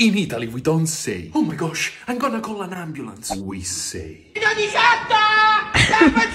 In Italy we don't say, oh my gosh, I'm gonna call an ambulance. We say, 118!